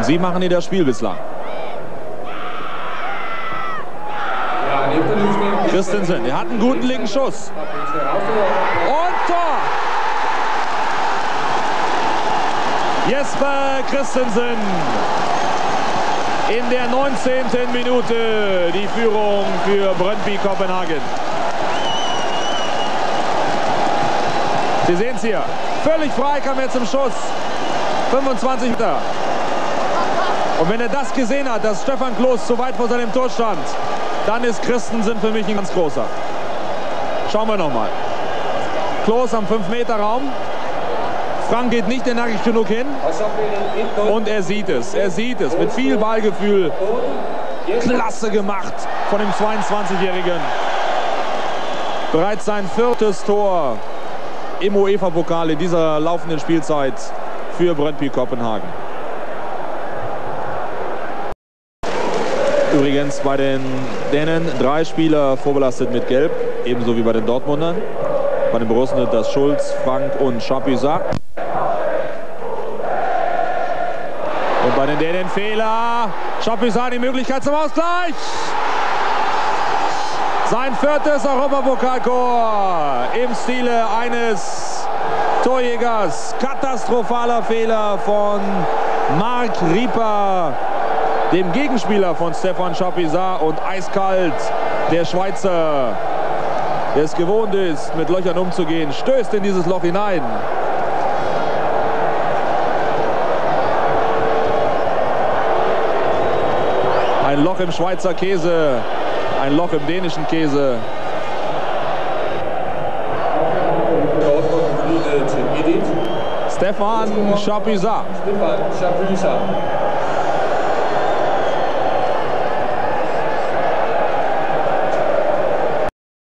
Sie machen hier das Spiel bislang. Christensen, er hat einen guten linken Schuss. Und Tor! Jesper Christensen in der 19. Minute die Führung für Brøndby Kopenhagen. Sie sehen es hier. Völlig frei kam er zum Schuss. 25 Meter. Und wenn er das gesehen hat, dass Stefan Klos zu weit vor seinem Tor stand, dann ist Christensen für mich ein ganz großer. Schauen wir nochmal. Klos am 5-Meter-Raum. Frank geht nicht energisch genug hin. Und er sieht es. Er sieht es mit viel Ballgefühl. Klasse gemacht von dem 22-Jährigen. Bereits sein 4. Tor im UEFA-Pokal in dieser laufenden Spielzeit für Brøndby Kopenhagen. Übrigens bei den Dänen 3 Spieler vorbelastet mit Gelb, ebenso wie bei den Dortmundern. Bei den Borussen das Schulz, Frank und Chapuisat. Und bei den Dänen Fehler. Chapuisat die Möglichkeit zum Ausgleich. Sein 4. Europapokaltor im Stile eines Torjägers. Katastrophaler Fehler von Marc Rieper, dem Gegenspieler von Stefan Chapuisat, und eiskalt der Schweizer, der es gewohnt ist, mit Löchern umzugehen, stößt in dieses Loch hinein. Ein Loch im Schweizer Käse, ein Loch im dänischen Käse. Stefan Chapuisat.